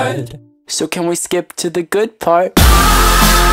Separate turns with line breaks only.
What? So can we skip to the good part?